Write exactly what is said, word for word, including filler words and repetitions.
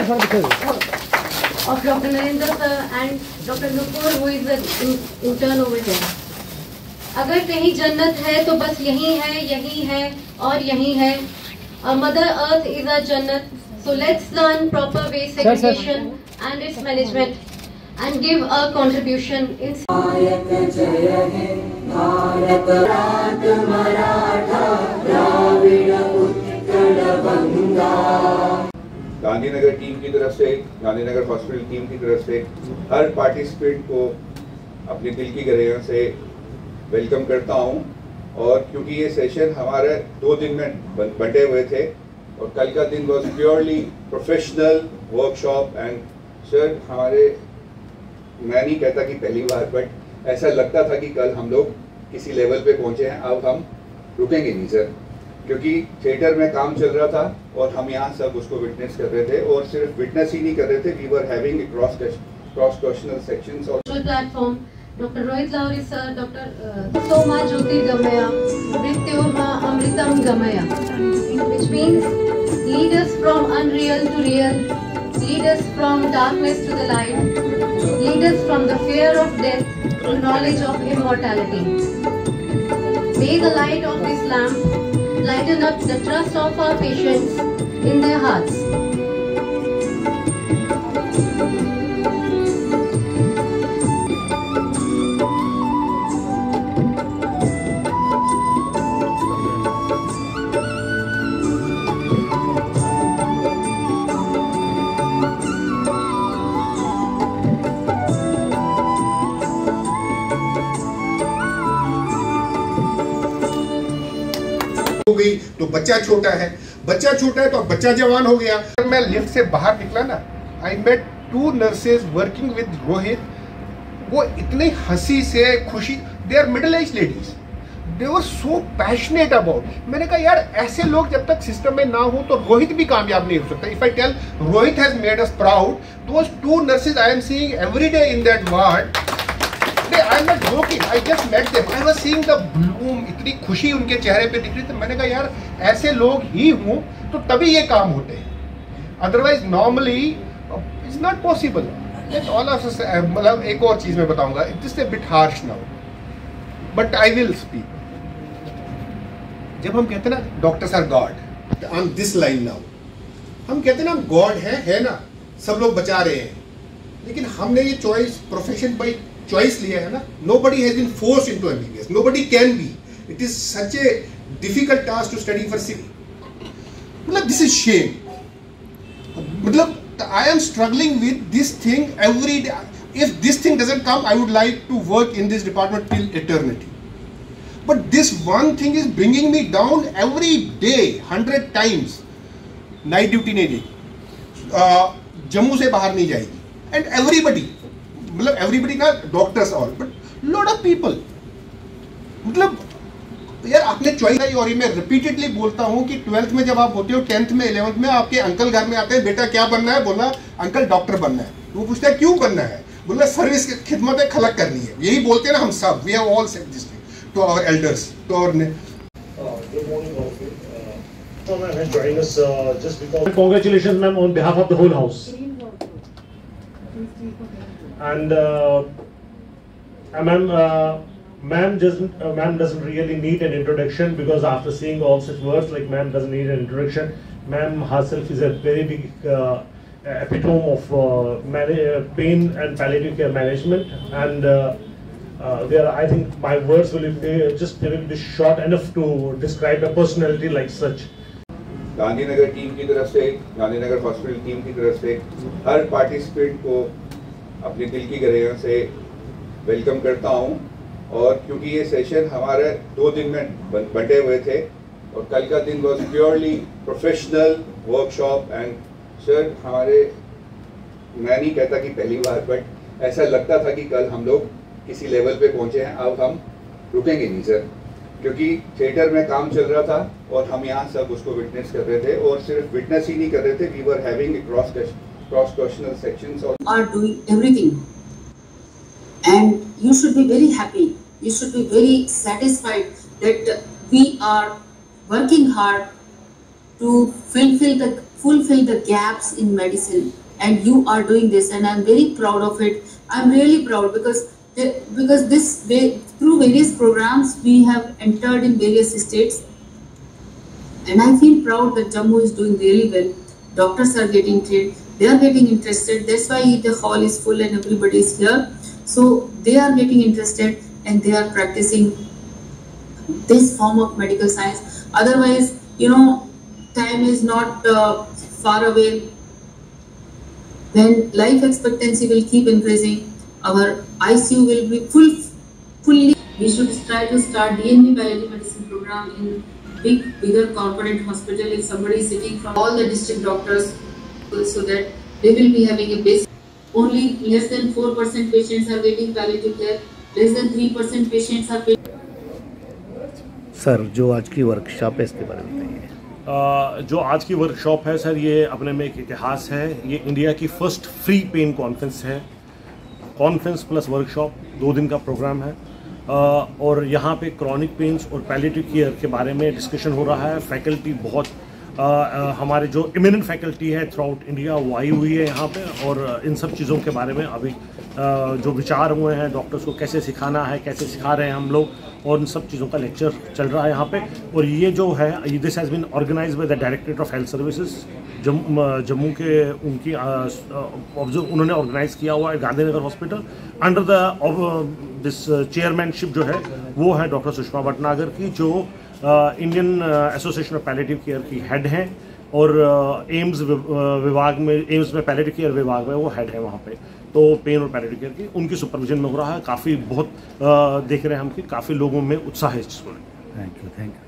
of Doctor Narendra sir and Doctor Nupur, who is the intern over there. अगर कहीं जन्नत है तो बस यही है, यही है और यही है. Our Mother Earth is our Jannat. So let's learn proper waste segregation and its management and give a contribution in. Gandhinagar team की तरफ से, गांधीनगर हॉस्पिटल टीम की तरफ से हर पार्टिसिपेंट को अपने दिल की गहराइयों से वेलकम करता हूं. और क्योंकि ये सेशन हमारे दो दिन में बंटे हुए थे और कल का दिन was purely professional workshop and sir हमारे, मैं नहीं कहता कि पहली बार, बट ऐसा लगता था कि कल हम लोग किसी लेवल पे पहुंचे हैं. अब हम रुकेंगे नहीं सर, क्योंकि थिएटर में काम चल रहा था और हम यहाँ सब उसको विटनेस कर रहे थे. और सिर्फ विटनेस ही नहीं कर रहे थे, we were having cross cross questional sections. और platform Doctor Rohit Lahori sir, Doctor uh, Soma Jyoti Gamaya, Mrityurma Amritam Gamaya, which means lead us from unreal to real, lead us from darkness to the light, lead us from the fear of death to knowledge of immortality. May the light of this lamp lighten up the trust of our patients in their hearts. हो गई तो बच्चा छोटा है, बच्चा छोटा है तो बच्चा जवान हो गया. मैं लिफ्ट से बाहर निकला ना, I met two nurses working with Rohit. वो इतनी हंसी से खुशी, they are middle age ladies, they were so passionate about. मैंने कहा यार ऐसे लोग जब तक सिस्टम में ना हो तो रोहित भी कामयाब नहीं हो सकता. If I tell Rohit has made us proud, those two nurses I am seeing every day in that ward. I am not joking. I just met them. I was seeing the bloom. इतनी खुशी उनके चेहरे पे दिख रही थी. मैंने कहा यार ऐसे लोग ही हों तो तभी ये काम होते हैं. Otherwise normally it's not possible. Let all of us. मतलब एक और चीज मैं बताऊंगा. It is a bit harsh now, but I will speak. जब हम कहते हैं ना doctors are God, on this line now, हम कहते हैं ना गॉड है है ना, सब लोग बचा रहे हैं, लेकिन हमने ये चॉइस प्रोफेशन बाई चॉइस लिया है ना. nobody has been forced into M B B S, nobody can be. it is such a difficult task to study for civil. मतलब this is shame. मतलब I am struggling with this thing every day. If this thing doesn't come, I would like to work in this department till eternity, but this one thing is bringing me down every day, hundred times. Night duty नहीं देगी, जम्मू से बाहर नहीं जाएगी, and everybody, मतलब everybody ना doctors और but lot of people. मतलब यार आपने चॉइस आई. और ये मैं रिपीटेडली बोलता हूँ कि ट्वेल्थ में जब आप होते हो, टेंथ में, इलेवंथ में, आपके अंकल घर में आते हैं, बेटा क्या बनना है, बोला अंकल डॉक्टर बनना है. वो पूछता है क्यों बनना है, बोला सर्विस खिदमत खलक करनी है. यही बोलते हैं ना हम सब. We have all said this to our elders, to our. Congratulations ma'am on behalf of the whole house. And uh, ma'am, uh, ma'am doesn't, uh, ma'am doesn't really need an introduction, because after seeing all such words, like ma'am doesn't need an introduction. Ma'am herself is a very big uh, epitome of uh, pain and palliative care management, and uh, uh, there, I think my words will be just they will be short enough to describe a personality like such. Gandhinagar team की तरफ से, Gandhinagar hospital team की तरफ से हर participant को अपने दिल की गहराइयों से वेलकम करता हूं. और क्योंकि ये सेशन हमारे दो दिन में बंटे हुए थे और कल का दिन was purely professional workshop and sir हमारे, मैं नहीं कहता कि पहली बार, बट ऐसा लगता था कि कल हम लोग किसी लेवल पे पहुंचे हैं. अब हम रुकेंगे नहीं सर, क्योंकि थिएटर में काम चल रहा था और हम यहाँ सब उसको विटनेस कर रहे थे. और सिर्फ विटनेस ही नहीं कर रहे थे, we were having cross cross questionnaire sections are doing everything, and you should be very happy, you should be very satisfied that we are working hard to fulfill the fulfill the gaps in medicine, and you are doing this, and I'm very proud of it. I'm really proud because the, because this way, through various programs we have entered in various states, and I feel proud that Jammu is doing really well. Doctors are getting trained, they are getting interested. That's why the hall is full and everybody is here. So they are getting interested and they are practicing this form of medical science. Otherwise, you know, time is not uh, far away. When life expectancy will keep increasing, our I C U will be full, fully. We should try to start D N B biology medicine program in big, bigger corporate hospital. If somebody is sitting from all the district doctors, so that they will be having a basic. Only less than four percent patients are getting palliative care. Less than three percent patients are. Sir, जो आज की workshop है इसके बारे में बताइए। uh, जो आज की वर्कशॉप है सर, ये अपने में एक इतिहास है। ये इंडिया की फर्स्ट फ्री पेन कॉन्फ्रेंस है। कॉन्फ्रेंस प्लस वर्कशॉप, दो दिन का प्रोग्राम है। uh, और यहाँ पे क्रॉनिक पेन्स और पैलिएटिव केयर के बारे में डिस्कशन हो रहा है। फैकल्टी बहुत Uh, uh, हमारे जो इमिनेंट फैकल्टी है थ्रू आउट इंडिया वो आई हुई है यहाँ पे, और uh, इन सब चीज़ों के बारे में अभी uh, जो विचार हुए हैं, डॉक्टर्स को कैसे सिखाना है, कैसे सिखा रहे हैं हम लोग, और इन सब चीज़ों का लेक्चर चल रहा है यहाँ पे। और ये जो है, this has been organise by the directorate of health services Jammu Jammu के, उनकी uh, उन्होंने ऑर्गेनाइज़ किया हुआ है Gandhinagar hospital under the this chairmanship जो है वो है डॉक्टर सुषमा भटनागर की, जो Indian association of palliative care की हेड हैं, और एम्स uh, विभाग में, एम्स में पैलिएटिव केयर विभाग में वो हेड है वहाँ पे। तो पेन और पैलिएटिव केयर की उनकी सुपरविजन में हो रहा है। काफ़ी बहुत uh, देख रहे हैं हम कि काफ़ी लोगों में उत्साह है इस चीज़ को। Thank you thank you.